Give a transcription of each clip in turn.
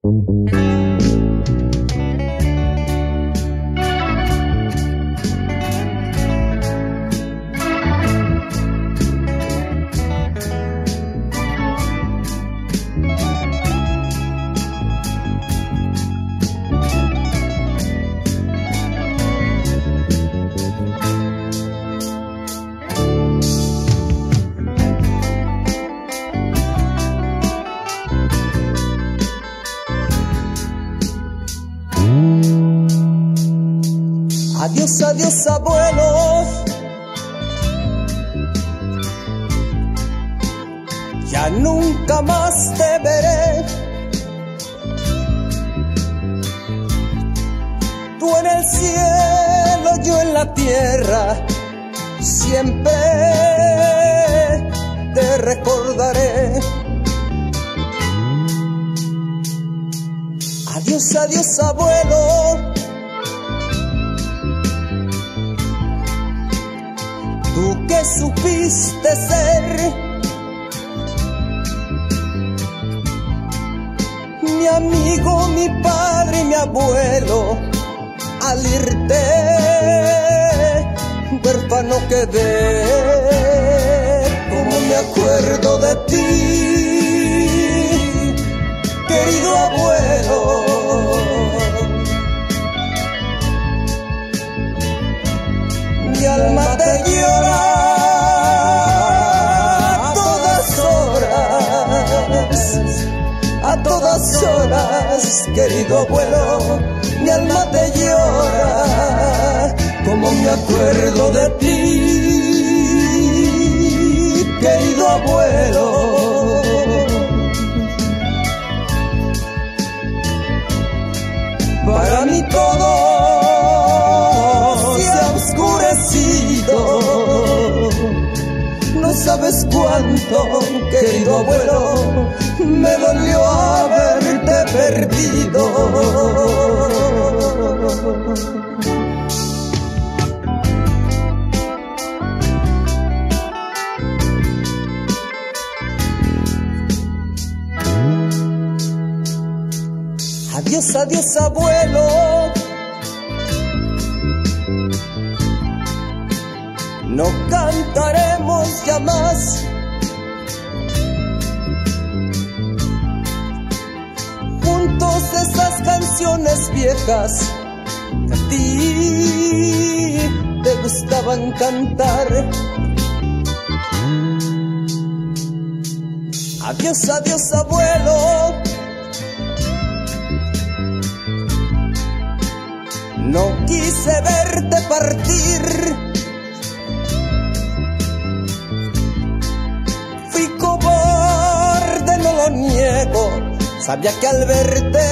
Adiós, adiós, abuelos, ya nunca más te veré. Tú en el cielo, yo en la tierra, siempre te recordaré. Adiós, adiós, abuelo, tú que supiste ser mi amigo, mi padre y mi abuelo, al irte huérfano quedé. Como me acuerdo de ti, querido abuelo, mi alma te llora a todas horas, querido abuelo, mi alma te llora. Como me acuerdo de ti, querido abuelo, para mí todo se ha oscurecido. No sabes cuánto, querido abuelo, me dolió haberte perdido. Adiós, adiós, abuelo, no cantaremos ya más. Juntos esas canciones viejas que a ti te gustaban cantar. Adiós, adiós, abuelo, no quise verte partir. Fui cobarde, no lo niego, sabía que al verte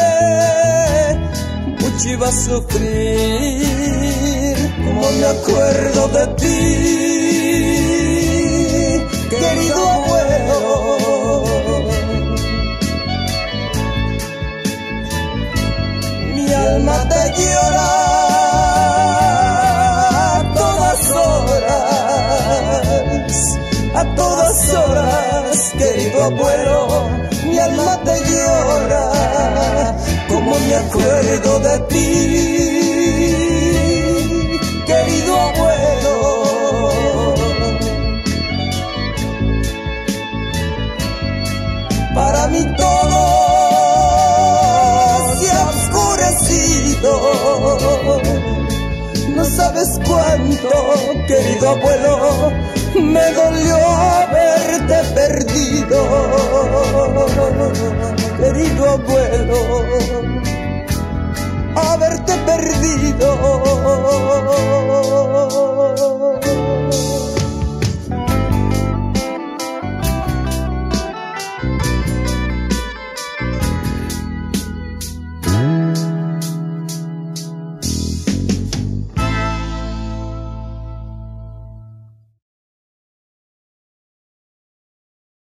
mucho iba a sufrir. Como me acuerdo de ti, querido abuelo, mi alma te llora a todas horas, querido abuelo, mi alma te llora. Como me acuerdo de ti, querido abuelo, para mí todo se ha oscurecido. No sabes cuánto, querido abuelo, me dolió haberte perdido. Querido abuelo, haberte perdido.